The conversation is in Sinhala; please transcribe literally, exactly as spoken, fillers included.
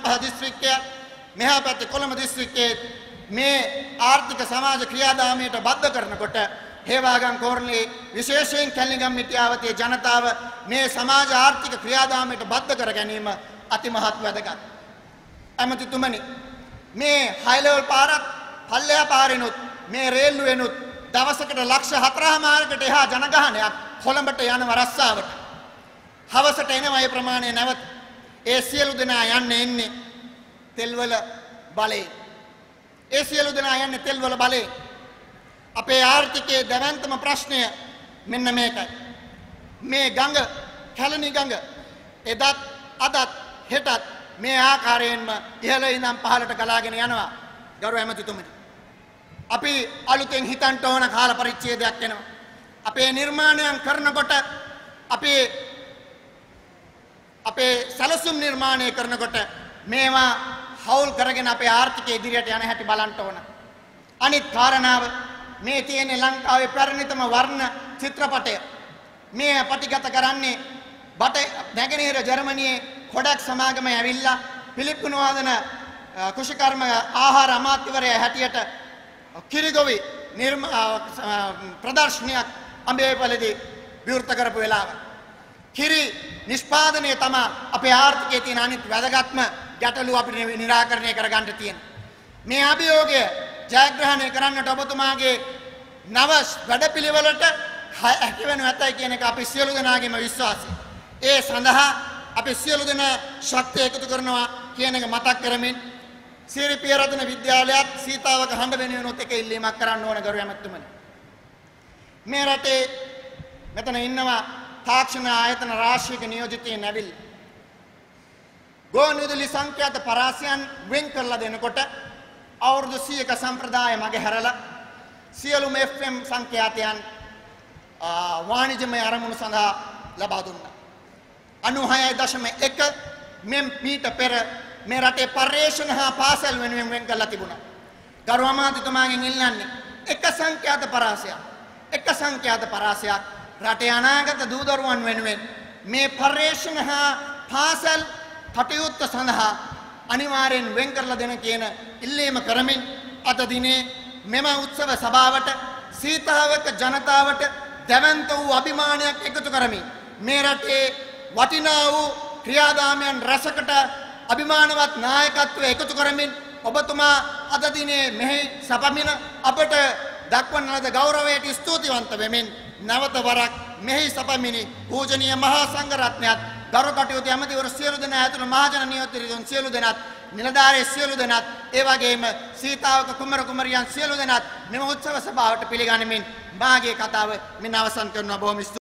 හාල්පහ දිස්ත්‍රික්කය මෙහා පැත්තේ කොළඹ දිස්ත්‍රික්කයේ මේ ආර්ථික සමාජ ක්‍රියාදාමයට බද්ධ කරනකොට හේවාගම් කෝරළේ විශේෂයෙන් කැලණිගම් මිටියාවතේ ජනතාව මේ සමාජ ආර්ථික ක්‍රියාදාමයට බද්ධ කර ගැනීම අතිමහත් වැදගත්. ඇමතිතුමනි මේ හයි ලෙවල් පාරක් පල්ලෙහා පාරිනුත් මේ රේල්ලුවෙනුත් දවසකට ලක්ෂ හතරමාරකට එහා ජනගහනයක් කොළඹට යන රස්සාවට හවසට එනවා ඒ ප්‍රමාණය නැවත ඒ සියලු දෙනා යන්නේ ඉන්නේ තෙල්වල බලේ ඒ සියලු දෙනා යන්නේ තෙල්වල බලේ අපේ ආර්ථිකයේ දැවැන්තම ප්‍රශ්නය මෙන්න මේකයි මේ ගඟ කැලණි ගඟ එදත් අදත් හෙටත් මේ ආකාරයෙන්ම ඉහළ ඉඳන් පහළට ගලාගෙන යනවා ගරු ඇමතිතුමනි අපි අලුතෙන් හිතන්න ඕන කාල පරිච්ඡේදයක් එනවා අපේ නිර්මාණයන් කරනකොට අපේ අපේ සැලසුම් නිර්මාණය කරනකොට මේවා හවුල් කරගෙන අපේ ආර්ථිකය ඉදිරියට යන හැටි බලන්න ඕන අනිත් කාරණාව මේ තියෙන ලංකාවේ පැරණිතම වර්ණ චිත්‍රපටය මේ පටිගත කරන්නේ බට නැගෙනහිර ජර්මනියේ කොඩක් සමාගමේ ඇවිල්ලා පිලිප්පු නවාදන කුෂිකර්ම ආහාර අමාත්‍යවරයා හැටියට කිරිගොවි ප්‍රදර්ශනයක් අඹේපළදී විවෘත කරපු වෙලාව කිරි නිෂ්පාදනය තමයි අපේ ආර්ථිකයේ තියෙන අනිත් වැදගත්ම ගැටලුව අපිට निराකරණය කරගන්න තියෙන මේ අභියෝගය ජයග්‍රහණය කරන්නට ඔබතුමාගේ නව වැඩපිළිවෙලට හැකියවෙනු ඇතයි කියන එක අපි සියලු දෙනාගේම විශ්වාසය. ඒ සඳහා අපි සියලු දෙනා ශක්තිය එකතු කරනවා කියන එක මතක් කරමින් සිරිපිය රත්න විද්‍යාලයත් සීතාවක හඬ වෙනුවෙනුත් එක ඉල්ලීමක් කරන්න ඕන ගරු ඇමතුමනි. මේ රටේ මෙතන ඉන්නවා තාක්ෂණ ආයතන රාශියක නියෝජිතයින් ඇවිල්ලා ගෝනියුදලි සංඛ්‍යාත පරාසයන් වෙන් කරලා දෙනකොට අවුරුදු සීයක සම්ප්‍රදාය මගේ හැරලා සියලුම එෆ් එම් සංඛ්‍යාතයන් වාණිජමය අරමුණු සඳහා ලබා දුන්නා. අනූහය දශම එක මෙම් මීට පෙර මේ රටේ පර්යේෂණ හා පාසල් වෙනුවෙන් වෙන් කරලා තිබුණා. ගරු අමාත්‍යතුමාගෙන් ඉල්ලන්නේ එක සංඛ්‍යාත පරාසයක් එක සංඛ්‍යාත පරාසයක් රටේ අනාගත දූ දරුවන් වෙනුවෙන් මේ පර්යේෂණ හා පාසල් කටයුත්ත සඳහා අනිවාර්යෙන් වෙන් කරලා දෙන කියන ඉල්ලීම කරමින් අද දිනේ මෙම උත්සව සභාවට සීතාවක ජනතාවට දැවැන්ත වූ අභිමානයක් එකතු කරමින් මේ රටේ වටිනා වූ ක්‍රියාදාමයන් රසකට අභිමානවත් නායකත්වය එකතු කරමින් ඔබතුමා අද දිනේ මෙහි සපමින අපට දක්වන ලද ගෞරවයට ස්තුතිවන්ත වෙමින් නැවත වරක් මෙහි සපමිනි පූජනීය මහා සංඝරත්නයත් දරු කටයුතු ඇමතිවරු සියලු දෙනා ඇතුළු මහජන නියෝජිතයන් සියලු දෙනාත් නිලධාරී සියලු දෙනාත් ඒ වගේම සීතාවක කුමරු කුමරියන් සියලු දෙනාත් මෙම උත්සව සභාවට පිළිගනිමින් මාගේ කතාව මෙන්න අවසන් කරනවා. බොහොම